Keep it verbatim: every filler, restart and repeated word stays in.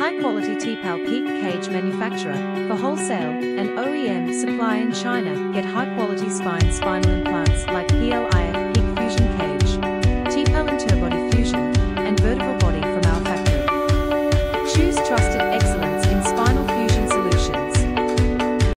high-quality T P L Peek Cage manufacturer for wholesale and O E M supply in China. Get high-quality spine spinal implants like P L I